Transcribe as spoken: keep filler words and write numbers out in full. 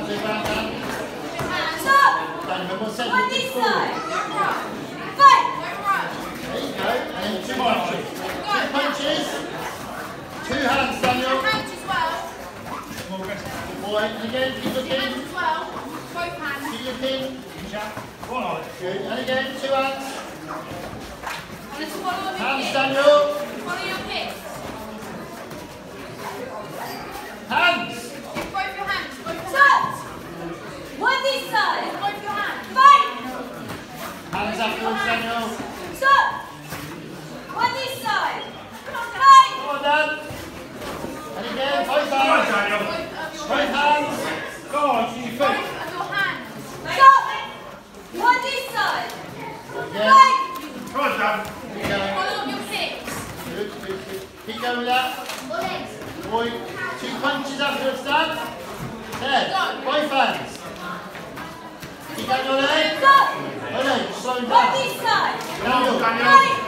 Two round down. Stop! Daniel, one second. On this side. Fight! There you go. And then two punches. Two punches. Two hands, Daniel. Hands as well. Good boy. And again, keep looking. Hands as well. Both hands. Keep looking. Good. And again, two hands. And let's follow your Hands, kicks. Daniel. Follow your kicks. Hands. Both your hands. Both your hands. One this side. Both your hands. Fight! Hands afterwards, Daniel. Stop! One this side. Fight! Come on, Dan. And again, both Come on, hands. Daniel. Both hands. Go on, use your feet. Both of your hands. Stop! One this side. Yeah. Fight! Come on, Dan. Keep going. Follow up your kicks. Good, good, good. Keep going with that. Legs. Boy, two punches afterwards, Dan. There. Both hands. Keep going your leg. Stop! No, no, slow One down. this side. Daniel. Daniel. Fight!